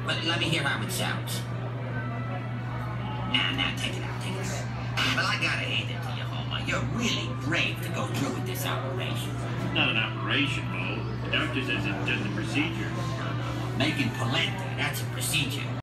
but let me hear how it sounds. Now, take it out, take it out. Well, I gotta hand it to you, Homer. You're really brave to go through with this operation. It's not an operation, Mo. The doctor says it's just a procedure. Making polenta, that's a procedure.